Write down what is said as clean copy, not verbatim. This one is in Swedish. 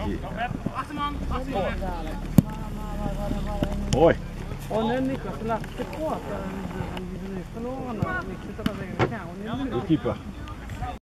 Achterman. Oj. Och nu Niklas lagt det kvar för en förlorande. Du keeper.